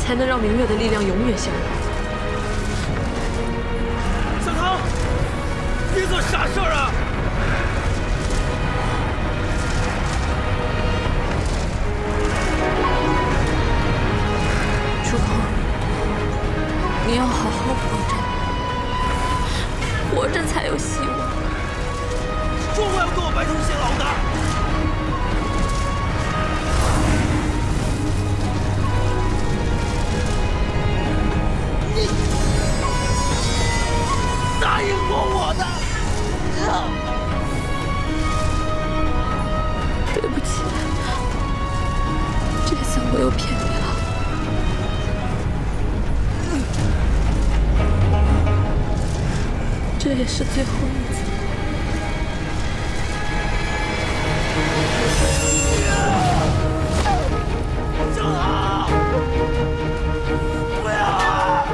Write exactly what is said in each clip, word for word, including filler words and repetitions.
才能让明月的力量永远消亡。 小唐，别做傻事儿啊！ 主公，你要好好活着，活着才有希望。 说过要跟我白头偕老的。 答应过我的， 对不起，这次我又骗你了，这也是最后一次。 小唐，不要啊！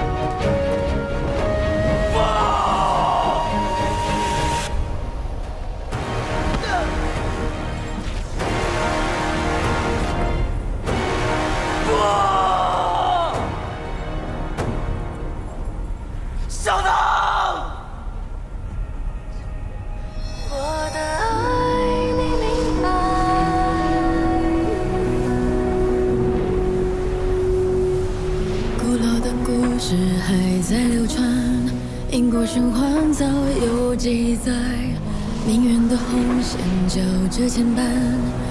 小唐， 我的爱你明白。古老的故事还在流传，因果循环早有记载，命运的红线交织牵绊。